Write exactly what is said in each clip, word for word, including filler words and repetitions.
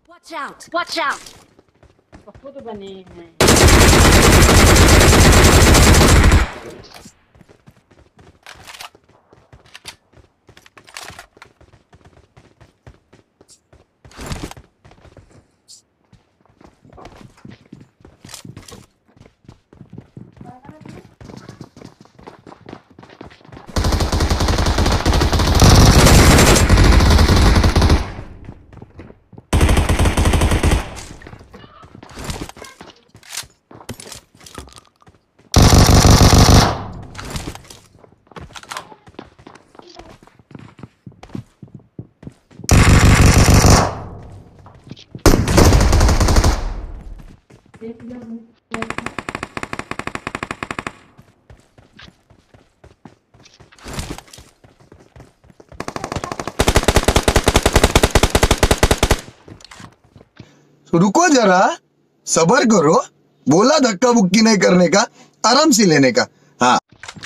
Watch out! Watch out! खुद बने हैं। रुको जरा, सबर करो। बोला धक्का बुक्की नहीं करने का, आराम से लेने का। हाँ,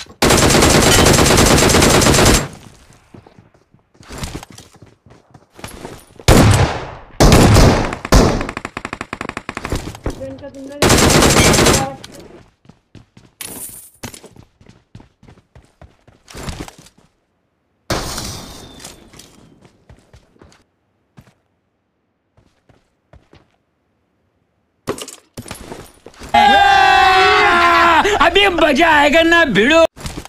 अभी मजा आएगा ना भिड़ो।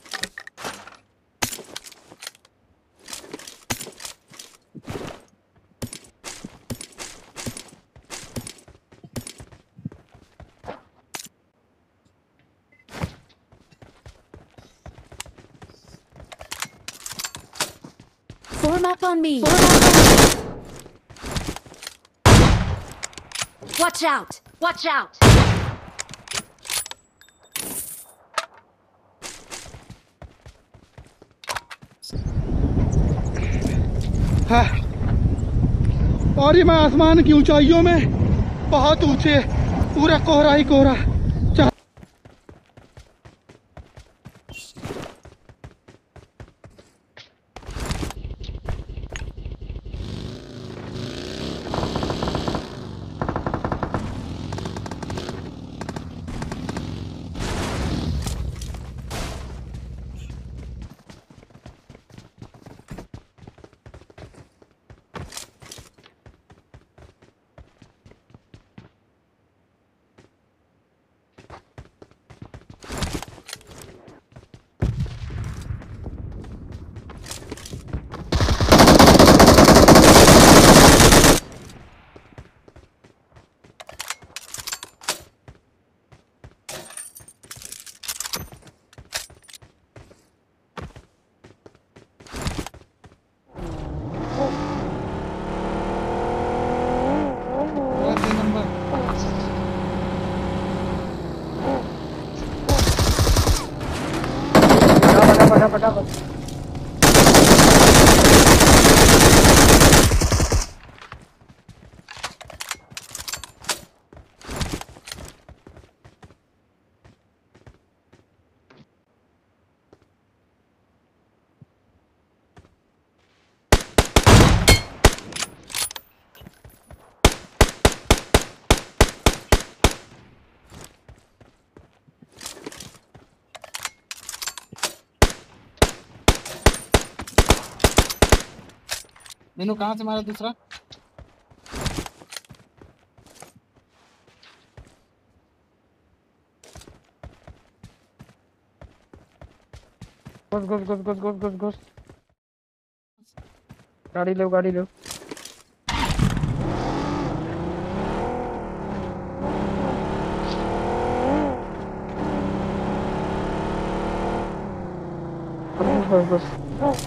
Form up on me! Watch out! Watch out! हाँ। और ये मैं आसमान की ऊंचाइयों में बहुत ऊंचे, पूरा कोहरा ही कोहरा। फटाफट मीनू कहाँ से मारा दूसरा? घुस घुस घुस घुस घुस घुस घुस गाड़ी लो गाड़ी लो। घुस घुस घुस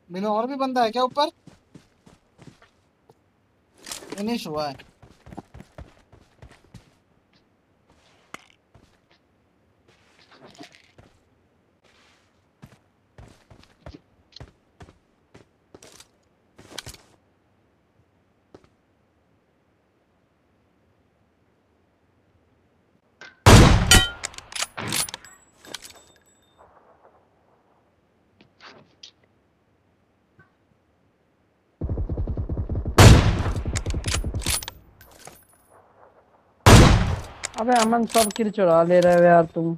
बिना और भी बंदा है क्या ऊपर? फिनिश हुआ है। अबे अमन सब किल चुरा ले रहे हो यार तुम।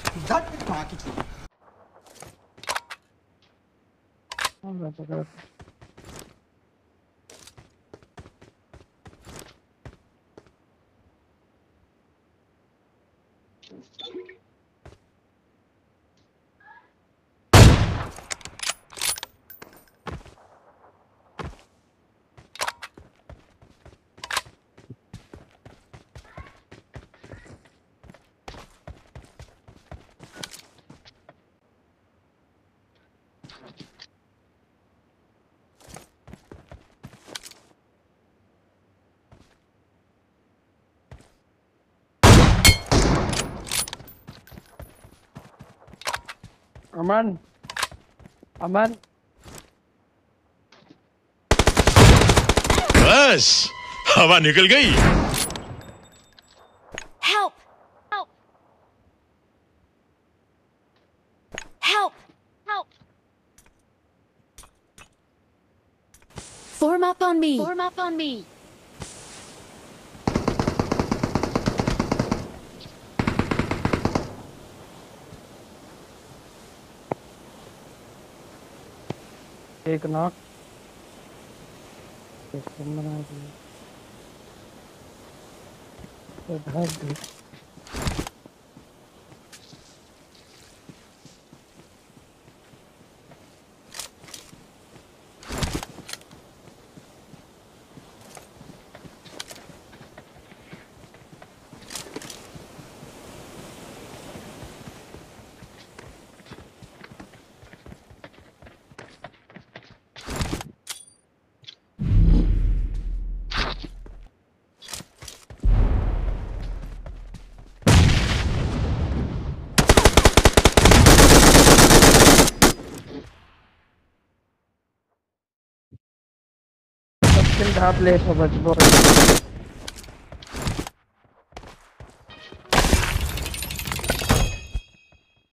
अमन अमन बस हवा निकल गई। Help! Help! Help! Help! Form up on me. Form up on me. एक नॉक। एक कम बना दिया। तो भाग गई। सब किल ढाप ले सब बच